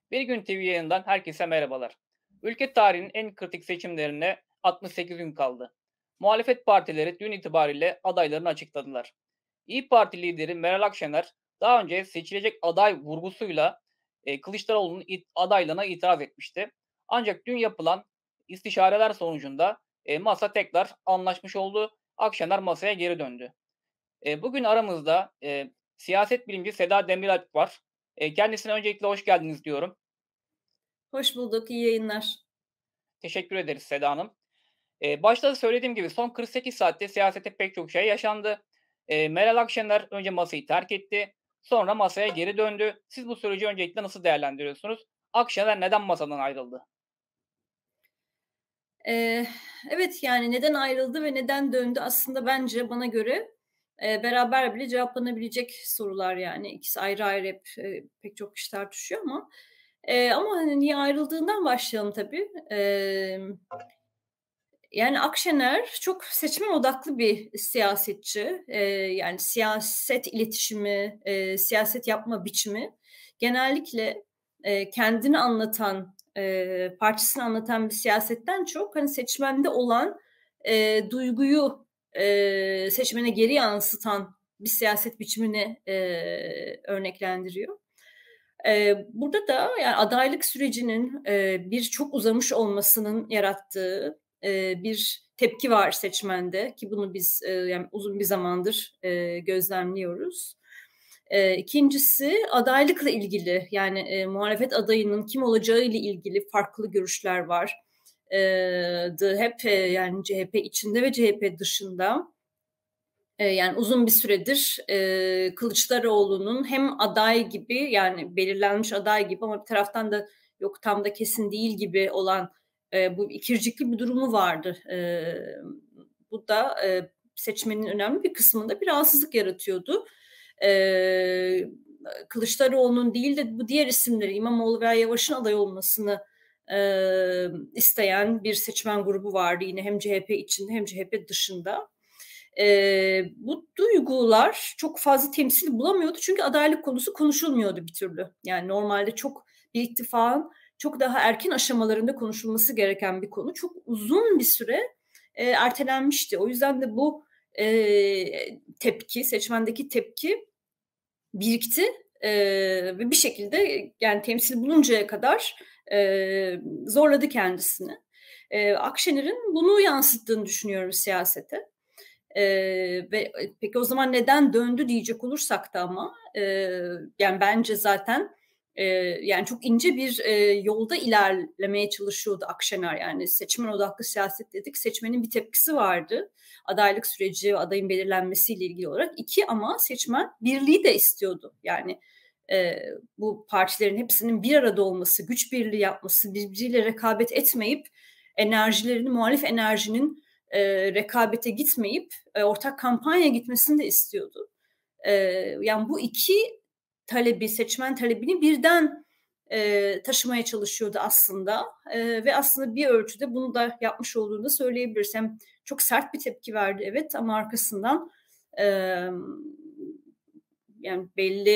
Bir Gün TV yayından herkese merhabalar. Ülke tarihinin en kritik seçimlerine 68 gün kaldı. Muhalefet partileri dün itibariyle adaylarını açıkladılar. İyi Parti lideri Meral Akşener daha önce seçilecek aday vurgusuyla Kılıçdaroğlu'nun adaylığına itiraz etmişti. Ancak dün yapılan istişareler sonucunda masa tekrar anlaşmış oldu. Akşener masaya geri döndü. Bugün aramızda siyaset bilimci Seda Demiralp var. Kendisine öncelikle hoş geldiniz diyorum. Hoş bulduk, iyi yayınlar. Teşekkür ederiz Seda Hanım. Başta da söylediğim gibi son 48 saatte siyasette pek çok şey yaşandı. Meral Akşener önce masayı terk etti. Sonra masaya geri döndü. Siz bu süreci öncelikle nasıl değerlendiriyorsunuz? Akşener neden masadan ayrıldı? Eee, evet, yani neden ayrıldı ve neden döndü aslında bence bana göre, beraber bile cevaplanabilecek sorular yani. İkisi ayrı ayrı hep, pek çok kişi tartışıyor ama hani niye ayrıldığından başlayalım tabii. Yani Akşener çok seçmen odaklı bir siyasetçi. Yani siyaset iletişimi, siyaset yapma biçimi genellikle, kendini anlatan, partisini anlatan bir siyasetten çok, hani, seçmende olan, duyguyu, seçmene geri yansıtan bir siyaset biçimini, örneklendiriyor. Burada da yani adaylık sürecinin, çok uzamış olmasının yarattığı, bir tepki var seçmende ki bunu biz, yani uzun bir zamandır, gözlemliyoruz. 2'ncisi adaylıkla ilgili, yani, muhalefet adayının kim olacağı ile ilgili farklı görüşler var. Hep, yani CHP içinde ve CHP dışında. Yani uzun bir süredir, Kılıçdaroğlu'nun hem aday gibi, yani belirlenmiş aday gibi ama bir taraftan da yok tam da kesin değil gibi olan, bu ikircikli bir durumu vardı. Bu da, seçmenin önemli bir kısmında bir rahatsızlık yaratıyordu. Eee, Kılıçdaroğlu'nun değil de bu diğer isimleri İmamoğlu veya Yavaş'ın aday olmasını, isteyen bir seçmen grubu vardı yine hem CHP içinde hem CHP dışında. Bu duygular çok fazla temsil bulamıyordu çünkü adaylık konusu konuşulmuyordu bir türlü. Yani normalde bir ittifakın çok daha erken aşamalarında konuşulması gereken bir konu çok uzun bir süre, ertelenmişti. O yüzden de bu, seçmendeki tepki birikti, ve bir şekilde, yani temsil buluncaya kadar, zorladı kendisini. Akşener'in bunu yansıttığını düşünüyorum siyasete. Peki o zaman neden döndü diyecek olursak da ama, yani bence zaten, yani çok ince bir, yolda ilerlemeye çalışıyordu Akşener. Yani seçmen odaklı siyaset dedik, seçmenin bir tepkisi vardı. Adaylık süreci ve adayın belirlenmesiyle ilgili olarak. 2 ama seçmen birliği de istiyordu. Yani, bu partilerin hepsinin bir arada olması, güç birliği yapması, birbiriyle rekabet etmeyip muhalif enerjinin rekabete gitmeyip, ortak kampanya gitmesini de istiyordu. Yani bu 2 seçmen talebini birden, taşımaya çalışıyordu aslında, ve aslında bir ölçüde bunu da yapmış olduğunu da söyleyebiliriz. Hem çok sert bir tepki verdi evet ama arkasından, emm, yani belli,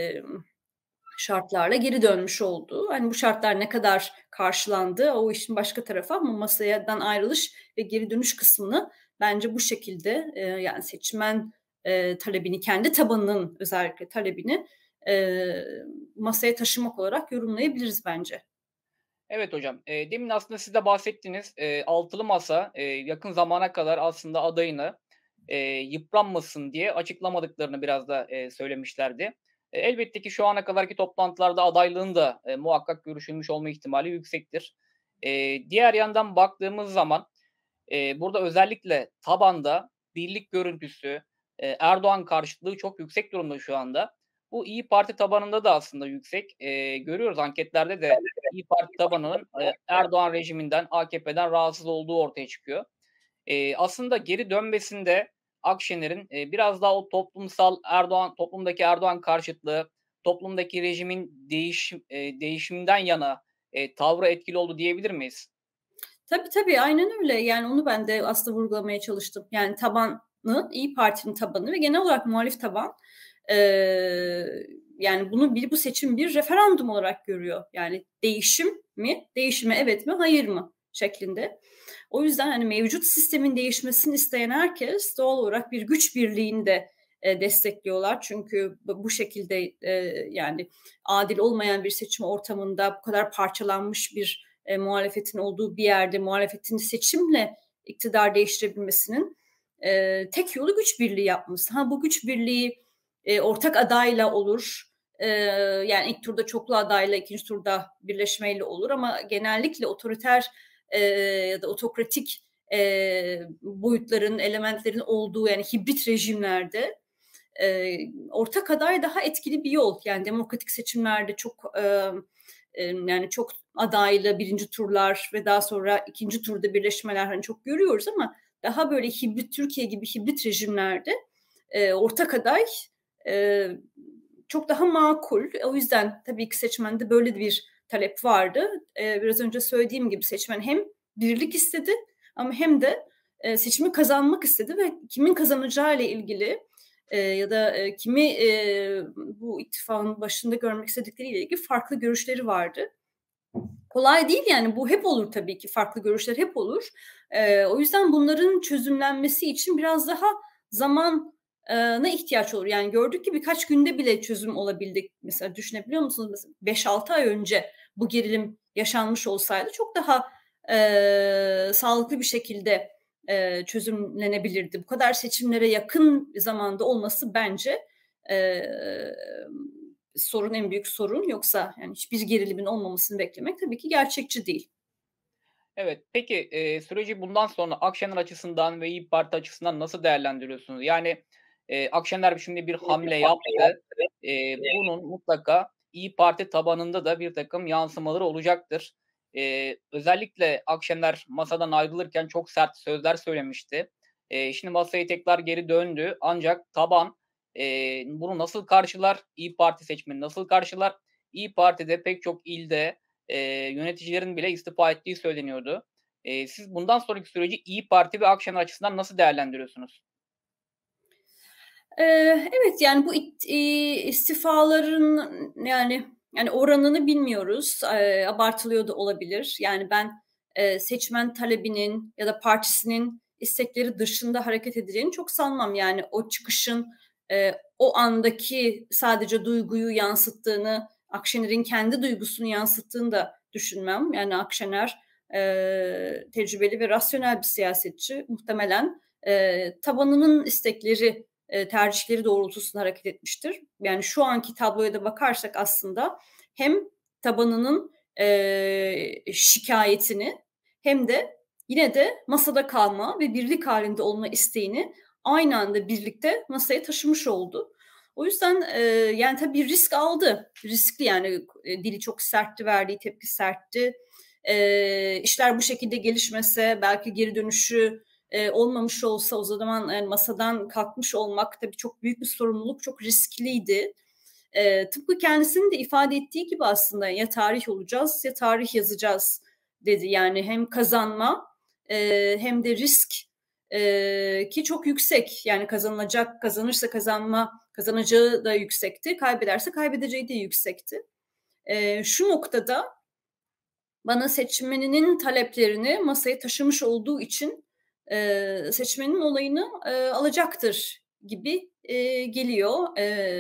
şartlarla geri dönmüş oldu. Hani bu şartlar ne kadar karşılandı o işin başka tarafı ama masadan ayrılış ve geri dönüş kısmını bence bu şekilde, yani seçmen, talebini, kendi tabanının özellikle talebini, eee, masaya taşımak olarak yorumlayabiliriz bence. Evet hocam. Demin aslında siz de bahsettiniz. Altılı Masa, yakın zamana kadar aslında adayını, yıpranmasın diye açıklamadıklarını biraz da, söylemişlerdi. Elbette ki şu ana kadarki toplantılarda adaylığın da, muhakkak görüşülmüş olma ihtimali yüksektir. Diğer yandan baktığımız zaman, burada özellikle tabanda birlik görüntüsü, Erdoğan karşıtlığı çok yüksek durumda şu anda. Bu İyi Parti tabanında da aslında yüksek. Görüyoruz anketlerde de İyi Parti tabanının, Erdoğan rejiminden, AKP'den rahatsız olduğu ortaya çıkıyor. Aslında geri dönmesinde Akşener'in, biraz daha o toplumdaki Erdoğan karşıtlığı, toplumdaki rejimin değişiminden yana, tavrı etkili oldu diyebilir miyiz? Tabii, tabii, aynen öyle. Yani onu ben de aslında vurgulamaya çalıştım. Yani İYİ Parti'nin tabanı ve genel olarak muhalif taban, eee, yani bu seçim bir referandum olarak görüyor. Yani değişim mi, değişime evet mi, hayır mı şeklinde. O yüzden hani mevcut sistemin değişmesini isteyen herkes doğal olarak bir güç birliğini de destekliyorlar. Çünkü bu şekilde yani adil olmayan bir seçim ortamında bu kadar parçalanmış bir muhalefetin olduğu bir yerde muhalefetin seçimle iktidar değiştirebilmesinin tek yolu güç birliği yapması. Bu güç birliği ortak adayla olur. Yani ilk turda çoklu adayla, ikinci turda birleşmeyle olur ama genellikle otoriter ya da otokratik boyutların, elementlerin olduğu yani hibrit rejimlerde ortak aday daha etkili bir yol. Yani demokratik seçimlerde çok yani çok adaylı birinci turlar ve daha sonra ikinci turda birleşmeler hani çok görüyoruz ama daha böyle hibrit Türkiye gibi hibrit rejimlerde ortak aday çok daha makul. O yüzden tabii ki seçmende böyle bir talep vardı. Biraz önce söylediğim gibi seçmen hem birlik istedi ama hem de seçimi kazanmak istedi ve kimin kazanacağı ile ilgili ya da kimi bu ittifakın başında görmek istedikleriyle ilgili farklı görüşleri vardı. Kolay değil yani bu hep olur tabii ki farklı görüşler hep olur. O yüzden bunların çözümlenmesi için biraz daha zamana ihtiyaç olur. Yani gördük ki birkaç günde bile çözüm olabildik. Mesela düşünebiliyor musunuz? Mesela 5-6 ay önce bu gerilim yaşanmış olsaydı çok daha sağlıklı bir şekilde çözümlenebilirdi. Bu kadar seçimlere yakın zamanda olması bence sorun en büyük sorun. Yoksa yani hiçbir gerilimin olmamasını beklemek tabii ki gerçekçi değil. Evet. Peki, süreci bundan sonra Akşener açısından ve İYİ Parti açısından nasıl değerlendiriyorsunuz? Yani, Akşener şimdi bir hamle yaptı. Bunun mutlaka İYİ Parti tabanında da birtakım yansımaları olacaktır. Özellikle Akşener masadan ayrılırken çok sert sözler söylemişti. Şimdi masaya tekrar geri döndü ancak taban, bunu nasıl karşılar? İYİ Parti seçmeni nasıl karşılar? İYİ Parti'de pek çok ilde, yöneticilerin bile istifa ettiği söyleniyordu. Siz bundan sonraki süreci İYİ Parti ve Akşener açısından nasıl değerlendiriyorsunuz? Evet, yani bu istifaların yani oranını bilmiyoruz. Abartılıyor da olabilir. Yani ben seçmen talebinin ya da partisinin istekleri dışında hareket edeceğini çok sanmam. Yani o çıkışın o andaki sadece duyguyu yansıttığını, Akşener'in kendi duygusunu yansıttığını da düşünmem. Yani Akşener tecrübeli ve rasyonel bir siyasetçi. Muhtemelen tabanının istekleri tercihleri doğrultusunda hareket etmiştir. Yani şu anki tabloya da bakarsak aslında hem tabanının şikayetini hem de yine de masada kalma ve birlik halinde olma isteğini aynı anda birlikte masaya taşımış oldu. O yüzden yani tabii risk aldı. Riskli yani dili çok sertti, verdiği tepki sertti. İşler bu şekilde gelişmese belki geri dönüşü olmamış olsa o zaman yani masadan kalkmış olmak tabii çok büyük bir sorumluluk, çok riskliydi. Tıpkı kendisinin de ifade ettiği gibi aslında ya tarih olacağız ya tarih yazacağız dedi. Yani hem kazanma hem de risk ki çok yüksek. Yani kazanırsa kazanacağı da yüksekti, kaybederse kaybedeceği de yüksekti. Şu noktada bana seçmeninin taleplerini masaya taşımış olduğu için seçmenin olayını alacaktır gibi geliyor.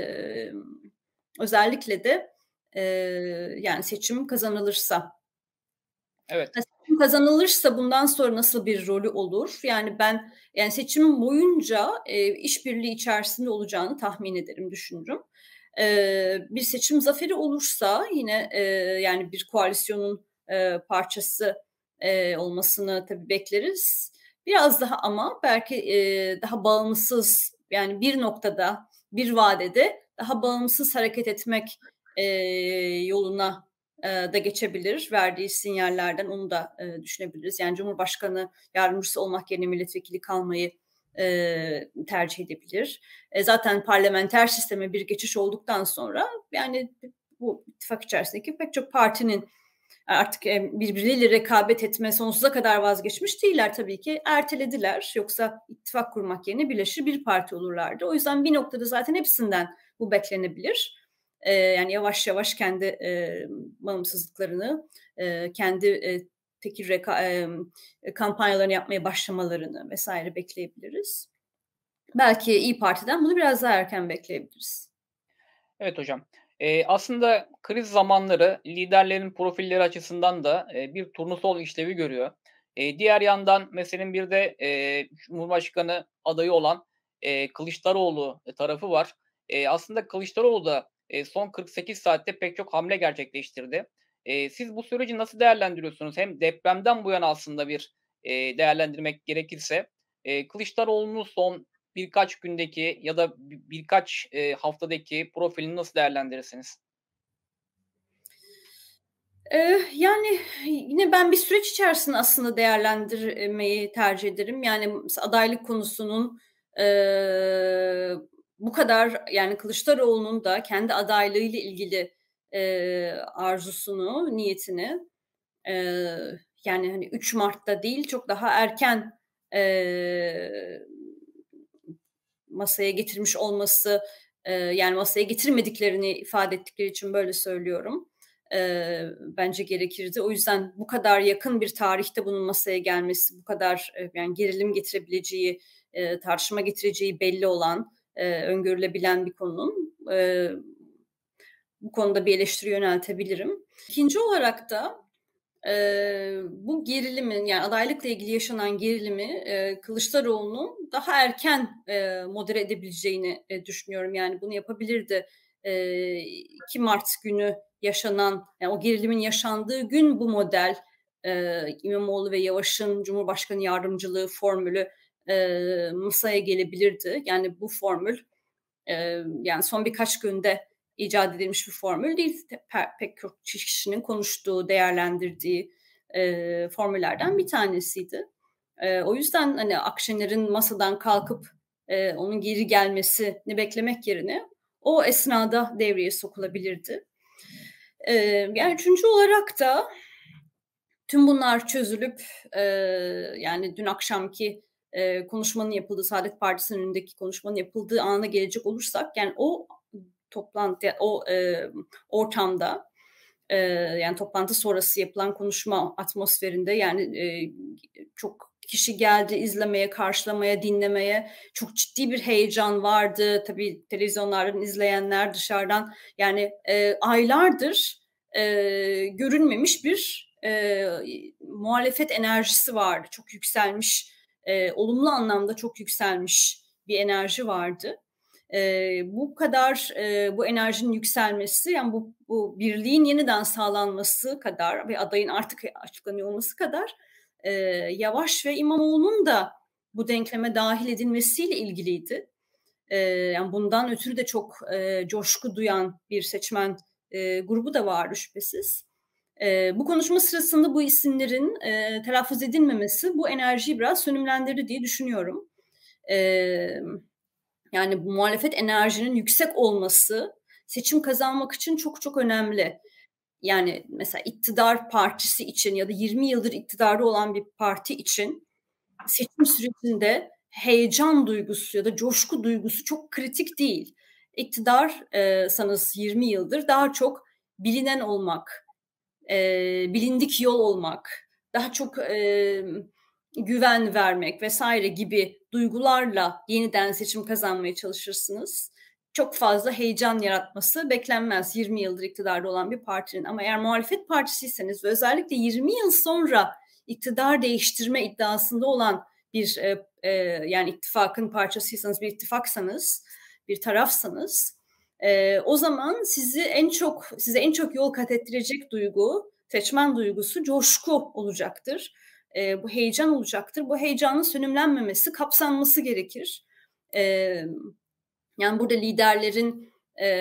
Özellikle de yani seçim kazanılırsa. Evet. Seçim kazanılırsa bundan sonra nasıl bir rolü olur? Yani seçim boyunca işbirliği içerisinde olacağını tahmin ederim, düşünürüm. Bir seçim zaferi olursa yine yani bir koalisyonun parçası olmasını tabii bekleriz. Biraz daha ama belki daha bağımsız yani bir noktada, bir vadede daha bağımsız hareket etmek yoluna da geçebilir. Verdiği sinyallerden onu da düşünebiliriz. Yani Cumhurbaşkanı yardımcısı olmak yerine milletvekili kalmayı tercih edebilir. Zaten parlamenter sisteme bir geçiş olduktan sonra yani bu ittifak içerisindeki pek çok partinin artık birbirleriyle rekabet etme sonsuza kadar vazgeçmiş değiller tabii ki. Ertelediler. Yoksa ittifak kurmak yerine birleşir bir parti olurlardı. O yüzden bir noktada zaten hepsinden bu beklenebilir. Yani yavaş yavaş kendi bağımsızlıklarını, kendi tekil kampanyalarını yapmaya başlamalarını vesaire bekleyebiliriz. Belki İYİ Parti'den bunu biraz daha erken bekleyebiliriz. Evet hocam. Aslında kriz zamanları liderlerin profilleri açısından da, bir turnusol işlevi görüyor. Diğer yandan meselenin bir de, cumhurbaşkanı adayı olan, Kılıçdaroğlu tarafı var. Aslında Kılıçdaroğlu da, son 48 saatte pek çok hamle gerçekleştirdi. Siz bu süreci nasıl değerlendiriyorsunuz? Hem depremden bu yana aslında bir, değerlendirmek gerekirse, Kılıçdaroğlu'nun son birkaç gündeki ya da birkaç, haftadaki profilini nasıl değerlendirirsiniz? Yani, yine ben bir süreç içerisinde aslında değerlendirmeyi tercih ederim. Yani, mesela adaylık konusunun, eee, bu kadar, yani, Kılıçdaroğlu'nun da kendi adaylığıyla ilgili, arzusunu, niyetini, eee, yani, hani, 3 Mart'ta değil, çok daha erken, eee, masaya getirmiş olması, yani, masaya getirmediklerini ifade ettikleri için böyle söylüyorum. Bence gerekirdi. O yüzden bu kadar yakın bir tarihte bunun masaya gelmesi, bu kadar, yani, gerilim getirebileceği, tartışma getireceği belli olan, öngörülebilen bir konunun, bu konuda bir eleştiri yöneltebilirim. İkinci olarak da bu gerilimin, yani, adaylıkla ilgili yaşanan gerilimi, Kılıçdaroğlu'nun daha erken, modere edebileceğini, düşünüyorum. Yani, bunu yapabilirdi. 2 Mart günü yaşanan, yani, o gerilimin yaşandığı gün bu model, İmamoğlu ve Yavaş'ın Cumhurbaşkanı yardımcılığı formülü, masaya gelebilirdi. Yani, bu formül, yani, son birkaç günde icat edilmiş bir formül değil. Pek çok kişinin konuştuğu, değerlendirdiği, formüllerden bir tanesiydi. O yüzden, hani, Akşener'in masadan kalkıp, onun geri gelmesini beklemek yerine o esnada devreye sokulabilirdi. Yani, üçüncü olarak da tüm bunlar çözülüp, yani, dün akşamki, konuşmanın yapıldığı, Saadet Partisi'nin önündeki konuşmanın yapıldığı ana gelecek olursak, yani, o toplantı, o, ortamda, yani, toplantı sonrası yapılan konuşma atmosferinde, yani, çok kişi geldi izlemeye, karşılamaya, dinlemeye. Çok ciddi bir heyecan vardı. Tabii televizyonlardan izleyenler dışarıdan, yani, aylardır, görülmemiş bir, muhalefet enerjisi vardı. Çok yükselmiş, olumlu anlamda çok yükselmiş bir enerji vardı. Bu kadar, bu enerjinin yükselmesi, yani, bu birliğin yeniden sağlanması kadar ve adayın artık açıklanıyor olması kadar, Yavaş ve İmamoğlu'nun da bu denkleme dâhil edilmesiyle ilgiliydi. Yani, bundan ötürü de çok, coşku duyan bir seçmen, grubu da vardı şüphesiz. Bu konuşma sırasında bu isimlerin, telaffuz edilmemesi bu enerjiyi biraz sönümlendirdi diye düşünüyorum. Yani, bu muhalefet enerjinin yüksek olması seçim kazanmak için çok çok önemli. Yani, mesela iktidar partisi için ya da 20 yıldır iktidarda olan bir parti için seçim sürecinde heyecan duygusu ya da coşku duygusu çok kritik değil. İktidar sanız 20 yıldır daha çok bilinen olmak, bilindik yol olmak, daha çok, güven vermek vesaire gibi duygularla yeniden seçim kazanmaya çalışırsınız. Çok fazla heyecan yaratması beklenmez 20 yıldır iktidarda olan bir partinin. Ama eğer muhalefet partisiyseniz ve özellikle 20 yıl sonra iktidar değiştirme iddiasında olan bir, yani ittifakın parçasıysanız, bir ittifaksanız, bir tarafsanız, o zaman size en çok yol kat ettirecek duygu, seçmen duygusu coşku olacaktır. Bu heyecan olacaktır. Bu heyecanın sönümlenmemesi, kapsanması gerekir. Emm, Yani, burada liderlerin,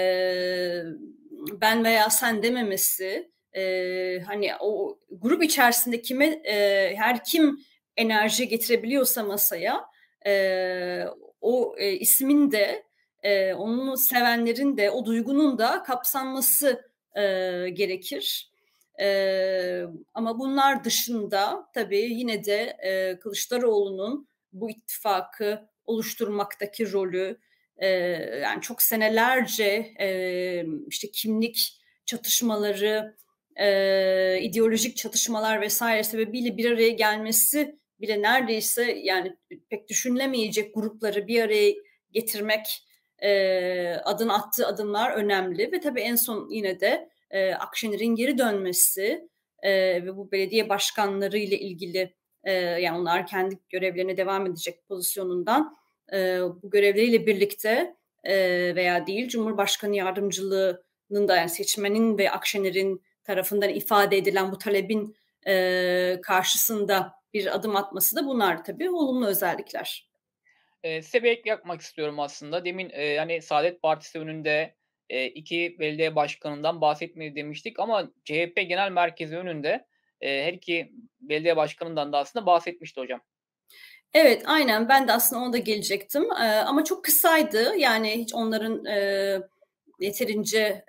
ben veya sen dememesi, hani, o grup içerisinde her kim enerji getirebiliyorsa masaya, eee, o, ismin de, onu sevenlerin de, o duygunun da kapsanması, gerekir. Ama bunlar dışında tabii yine de, Kılıçdaroğlu'nun bu ittifakı oluşturmaktaki rolü, yani çok senelerce işte kimlik çatışmaları, ideolojik çatışmalar vesaire sebebiyle bir araya gelmesi bile neredeyse yani pek düşünülemeyecek grupları bir araya getirmek adını attığı adımlar önemli ve tabii en son yine de Akşener'in geri dönmesi ve bu belediye başkanları ile ilgili yani onlar kendi görevlerine devam edecek pozisyonundan bu görevleriyle birlikte veya değil Cumhurbaşkanı yardımcılığının da yani seçmenin ve Akşener'in tarafından ifade edilen bu talebin karşısında bir adım atması da bunlar tabii olumlu özellikler. Size bir ek yapmak istiyorum aslında. Demin, hani, Saadet Partisi önünde, 2 belediye başkanından bahsetmedi demiştik ama CHP Genel Merkezi önünde, her 2 belediye başkanından da aslında bahsetmişti hocam. Evet, aynen. Ben de aslında ona da gelecektim. Ama çok kısaydı. Yani hiç onların yeterince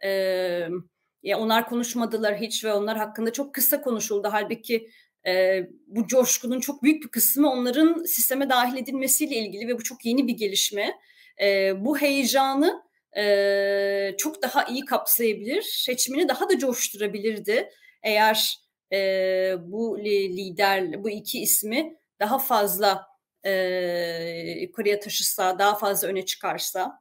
ya onlar konuşmadılar hiç ve onlar hakkında çok kısa konuşuldu. Halbuki bu coşkunun çok büyük bir kısmı onların sisteme dahil edilmesiyle ilgili ve bu çok yeni bir gelişme. Bu heyecanı çok daha iyi kapsayabilir, seçimini daha da coşturabilirdi. Eğer bu lider, bu iki ismi daha fazla yukarıya taşısa, daha fazla öne çıkarsa,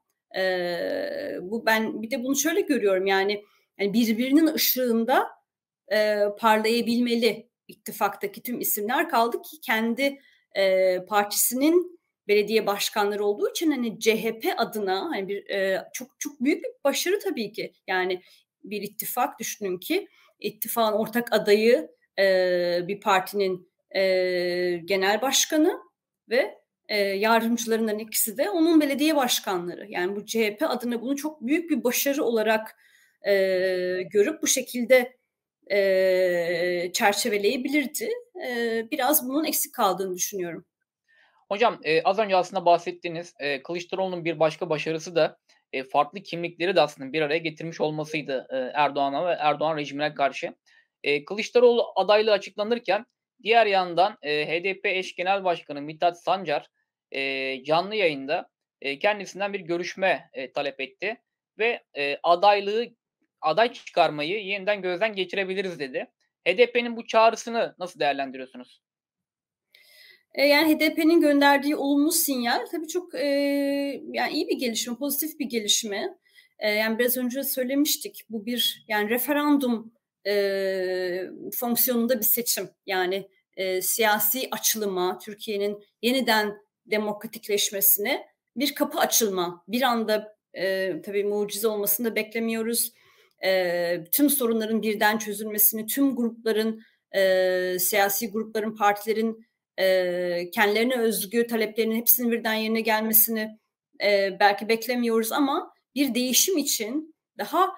bu ben bir de bunu şöyle görüyorum yani birbirinin ışığında parlayabilmeli ittifaktaki tüm isimler kaldı ki kendi partisinin belediye başkanları olduğu için hani CHP adına hani bir çok çok büyük bir başarı tabii ki yani bir ittifak düşünün ki ittifakın ortak adayı bir partinin genel başkanı ve yardımcılarından ikisi de onun belediye başkanları. Yani bu CHP adına bunu çok büyük bir başarı olarak görüp bu şekilde çerçeveleyebilirdi. Biraz bunun eksik kaldığını düşünüyorum. Hocam, az önce aslında bahsettiğiniz, Kılıçdaroğlu'nun bir başka başarısı da, farklı kimlikleri de aslında bir araya getirmiş olmasıydı, Erdoğan'a ve Erdoğan rejimine karşı. Kılıçdaroğlu adaylığı açıklanırken diğer yandan, HDP eş genel başkanı Mithat Sancar, canlı yayında, kendisinden bir görüşme, talep etti ve, aday çıkarmayı yeniden gözden geçirebiliriz dedi. HDP'nin bu çağrısını nasıl değerlendiriyorsunuz? Yani HDP'nin gönderdiği olumlu sinyal tabii çok yani iyi bir gelişme, pozitif bir gelişme. Yani biraz önce söylemiştik bu bir yani referandum fonksiyonunda bir seçim. Yani siyasi açılıma, Türkiye'nin yeniden demokratikleşmesine bir kapı açılma. Bir anda tabii mucize olmasını da beklemiyoruz. Tüm sorunların birden çözülmesini, tüm grupların, siyasi grupların, partilerin kendilerine özgü taleplerinin hepsinin birden yerine gelmesini belki beklemiyoruz ama bir değişim için daha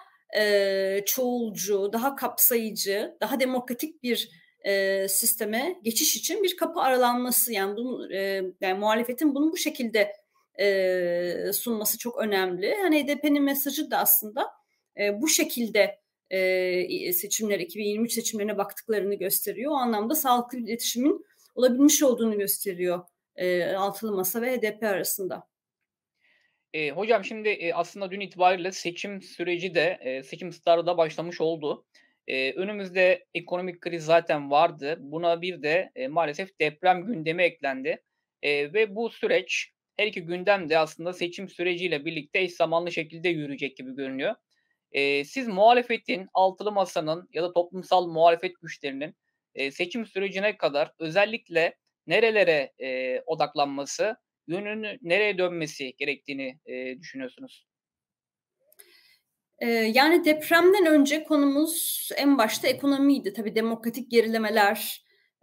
çoğulcu, daha kapsayıcı, daha demokratik bir sisteme geçiş için bir kapı aralanması yani bunu yani muhalefetin bunu bu şekilde sunması çok önemli. Hani HDP'nin mesajı da aslında bu şekilde seçimler 2023 seçimlerine baktıklarını gösteriyor. O anlamda sağlıklı iletişimin olabilmiş olduğunu gösteriyor Altılı Masa ve HDP arasında. Hocam şimdi, aslında dün itibariyle seçim süreci de, seçim startı da başlamış oldu. Önümüzde ekonomik kriz zaten vardı. Buna bir de, maalesef deprem gündemi eklendi, ve bu süreç her iki gündem de aslında seçim süreciyle birlikte eş zamanlı şekilde yürüyecek gibi görünüyor. Siz muhalefetin, altılı masanın ya da toplumsal muhalefet güçlerinin, seçim sürecine kadar özellikle nerelere, odaklanması, yönünü nereye dönmesi gerektiğini, düşünüyorsunuz? Yani depremden önce konumuz en başta ekonomiydi. Tabii demokratik gerilemeler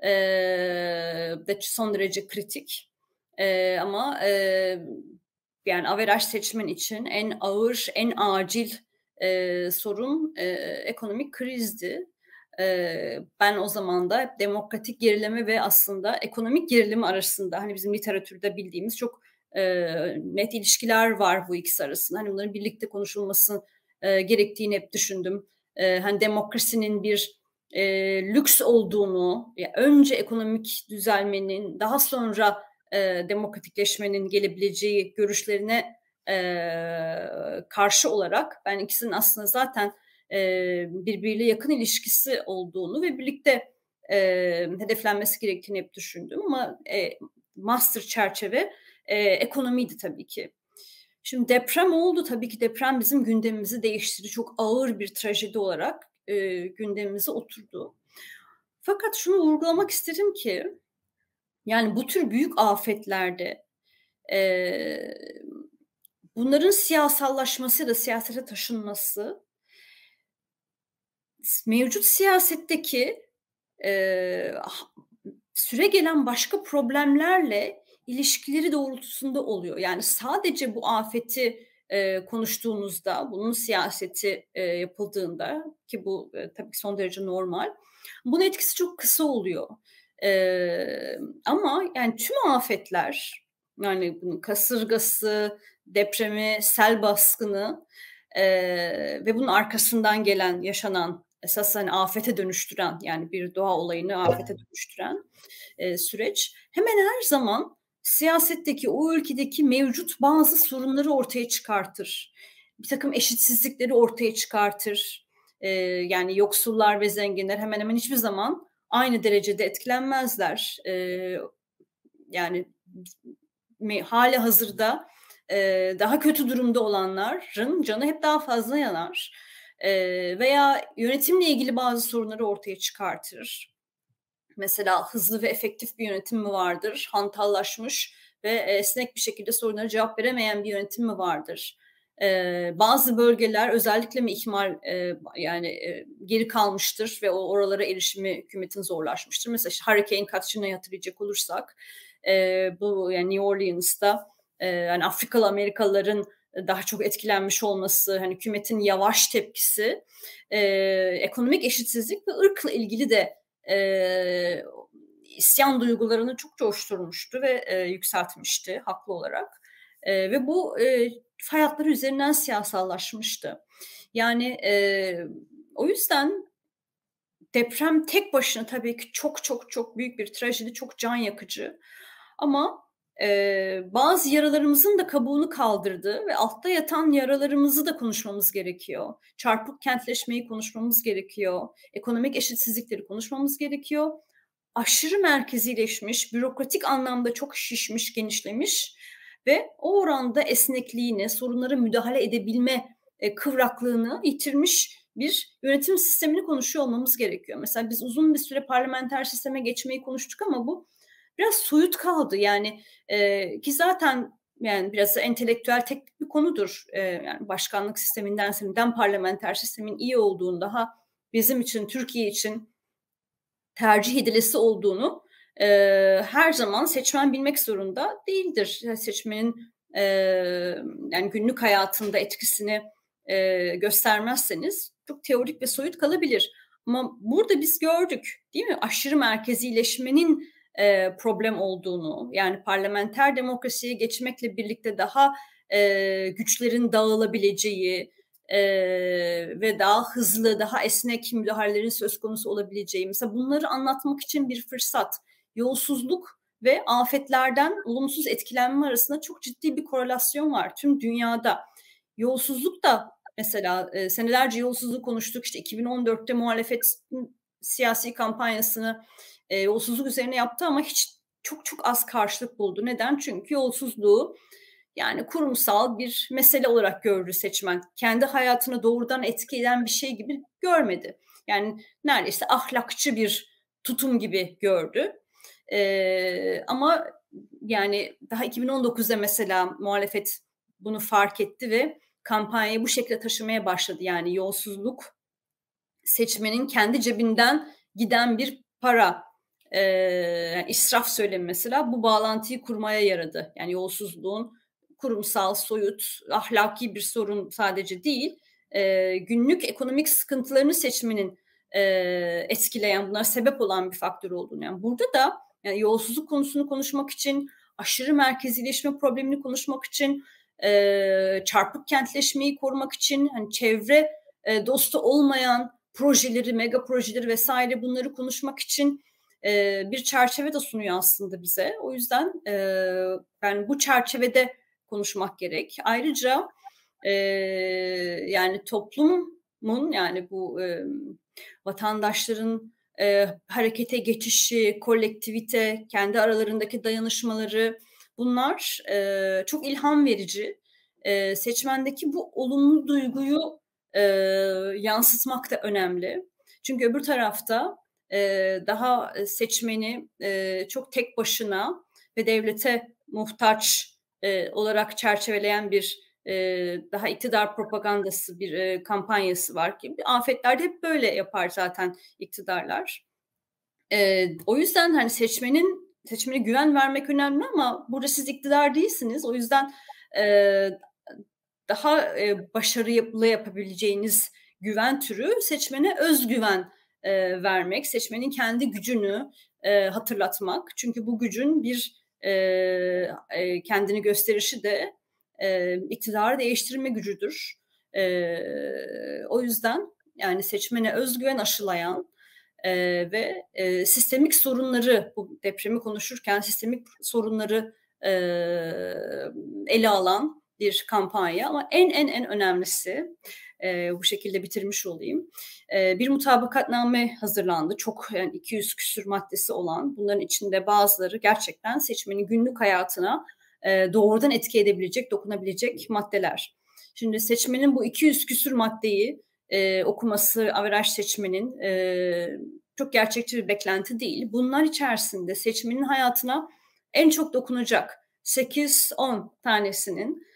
de son derece kritik. Ama yani averaj seçmen için en ağır, en acil sorun ekonomik krizdi. Ben o zaman da hep demokratik gerileme ve aslında ekonomik gerileme arasında hani bizim literatürde bildiğimiz çok net ilişkiler var bu ikisi arasında. Hani bunların birlikte konuşulması gerektiğini hep düşündüm. Hani demokrasinin bir lüks olduğunu, ya önce ekonomik düzelmenin, daha sonra demokratikleşmenin gelebileceği görüşlerine karşı olarak ben ikisinin aslında zaten birbiriyle yakın ilişkisi olduğunu ve birlikte hedeflenmesi gerektiğini hep düşündüm ama master çerçeve ekonomiydi tabii ki. Şimdi deprem oldu. Tabii ki deprem bizim gündemimizi değiştirdi. Çok ağır bir trajedi olarak gündemimize oturdu. Fakat şunu vurgulamak isterim ki yani bu tür büyük afetlerde bunların siyasallaşması ya da siyasete taşınması mevcut siyasetteki süre gelen başka problemlerle ilişkileri doğrultusunda oluyor. Yani sadece bu afeti konuştuğunuzda, bunun siyaseti yapıldığında ki bu tabii ki son derece normal, bunun etkisi çok kısa oluyor. Ama yani tüm afetler, yani bunun kasırgası, depremi, sel baskını ve bunun arkasından gelen, yaşanan, esas hani afete dönüştüren, yani bir doğa olayını afete dönüştüren süreç hemen her zaman siyasetteki, o ülkedeki mevcut bazı sorunları ortaya çıkartır. Bir takım eşitsizlikleri ortaya çıkartır. Yani yoksullar ve zenginler hemen hemen hiçbir zaman aynı derecede etkilenmezler. Yani hali hazırda daha kötü durumda olanların canı hep daha fazla yanar. Veya yönetimle ilgili bazı sorunları ortaya çıkartır. Mesela hızlı ve efektif bir yönetim mi vardır? Hantallaşmış ve esnek bir şekilde sorunlara cevap veremeyen bir yönetim mi vardır? Bazı bölgeler özellikle mi ihmal geri kalmıştır ve oralara erişimi hükümetin zorlaşmıştır. Mesela işte Hurricane Katrina'yı hatırlayacak olursak bu yani New Orleans'ta yani Afrikalı Amerikalıların daha çok etkilenmiş olması, hani hükümetin yavaş tepkisi, ekonomik eşitsizlik ve ırkla ilgili de isyan duygularını çok coşturmuştu ve yükseltmişti haklı olarak. Ve bu fay hatları üzerinden siyasallaşmıştı. Yani o yüzden deprem tek başına tabii ki çok çok çok büyük bir trajedi, çok can yakıcı. Ama bazı yaralarımızın da kabuğunu kaldırdı ve altta yatan yaralarımızı da konuşmamız gerekiyor. Çarpık kentleşmeyi konuşmamız gerekiyor. Ekonomik eşitsizlikleri konuşmamız gerekiyor. Aşırı merkezileşmiş, bürokratik anlamda çok şişmiş, genişlemiş ve o oranda esnekliğini, sorunlara müdahale edebilme kıvraklığını yitirmiş bir yönetim sistemini konuşuyor olmamız gerekiyor. Mesela biz uzun bir süre parlamenter sisteme geçmeyi konuştuk ama bu biraz soyut kaldı. Yani ki zaten yani biraz entelektüel teknik bir konudur. Yani başkanlık sistemindense neden parlamenter sistemin iyi olduğunu, daha bizim için, Türkiye için tercih edilesi olduğunu her zaman seçmen bilmek zorunda değildir. Seçmenin yani günlük hayatında etkisini göstermezseniz çok teorik ve soyut kalabilir. Ama burada biz gördük, değil mi? Aşırı merkezileşmenin problem olduğunu, yani parlamenter demokrasiye geçmekle birlikte daha güçlerin dağılabileceği ve daha hızlı, daha esnek müdahalelerin söz konusu olabileceği. Mesela bunları anlatmak için bir fırsat. Yolsuzluk ve afetlerden olumsuz etkilenme arasında çok ciddi bir korelasyon var tüm dünyada. Yolsuzluk da mesela senelerce yolsuzluğu konuştuk. İşte 2014'te muhalefetin siyasi kampanyasını yolsuzluk üzerine yaptı ama çok çok az karşılık buldu. Neden? Çünkü yolsuzluğu yani kurumsal bir mesele olarak gördü seçmen. Kendi hayatını doğrudan etki eden bir şey gibi görmedi. Yani neredeyse ahlakçı bir tutum gibi gördü. Ama yani daha 2019'da mesela muhalefet bunu fark etti ve kampanyayı bu şekilde taşımaya başladı. Yani yolsuzluk seçmenin kendi cebinden giden bir para, israf söylemi mesela bu bağlantıyı kurmaya yaradı. Yani yolsuzluğun kurumsal, soyut, ahlaki bir sorun sadece değil, günlük ekonomik sıkıntılarını seçmenin etkileyen, bunlara sebep olan bir faktör olduğunu. Yani burada da yani yolsuzluk konusunu konuşmak için, aşırı merkezileşme problemini konuşmak için, çarpık kentleşmeyi korumak için, hani çevre dostu olmayan projeleri, mega projeleri vesaire bunları konuşmak için bir çerçeve de sunuyor aslında bize. O yüzden ben bu çerçevede konuşmak gerek. Ayrıca yani toplumun yani bu vatandaşların harekete geçişi, kolektivite, kendi aralarındaki dayanışmaları bunlar çok ilham verici. Seçmendeki bu olumlu duyguyu yansıtmak da önemli. Çünkü öbür tarafta daha seçmeni çok tek başına ve devlete muhtaç olarak çerçeveleyen bir daha iktidar propagandası bir kampanyası var ki afetlerde hep böyle yapar zaten iktidarlar. O yüzden hani seçmene güven vermek önemli ama burada siz iktidar değilsiniz. O yüzden daha başarılı yapabileceğiniz güven türü seçmene özgüven vermek, seçmenin kendi gücünü hatırlatmak. Çünkü bu gücün bir kendini gösterişi de iktidarı değiştirme gücüdür. O yüzden yani seçmene özgüven aşılayan ve sistemik sorunları, bu depremi konuşurken sistemik sorunları ele alan bir kampanya ama en önemlisi bu şekilde bitirmiş olayım. Bir mutabakatname hazırlandı. Çok yani 200 küsür maddesi olan bunların içinde bazıları gerçekten seçmenin günlük hayatına doğrudan etki edebilecek, dokunabilecek maddeler. Şimdi seçmenin bu 200 küsür maddeyi okuması averaj seçmenin çok gerçekçi bir beklenti değil. Bunlar içerisinde seçmenin hayatına en çok dokunacak 8-10 tanesinin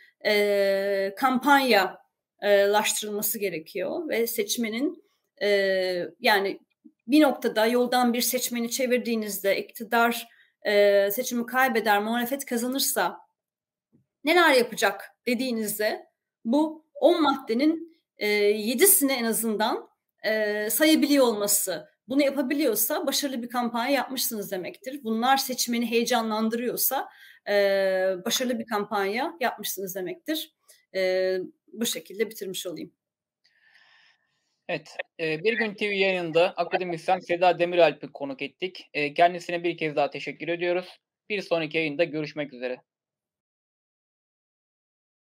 kampanyalaştırılması gerekiyor ve seçmenin yani bir noktada yoldan bir seçmeni çevirdiğinizde iktidar seçimi kaybeder, muhalefet kazanırsa neler yapacak dediğinizde bu 10 maddenin 7'sini en azından sayabiliyor olması. Bunu yapabiliyorsa başarılı bir kampanya yapmışsınız demektir. Bunlar seçmeni heyecanlandırıyorsa başarılı bir kampanya yapmışsınız demektir. Bu şekilde bitirmiş olayım. Evet, Bir Gün TV yayınında akademisyen Seda Demiralp'i konuk ettik. Kendisine bir kez daha teşekkür ediyoruz. Bir sonraki yayında görüşmek üzere.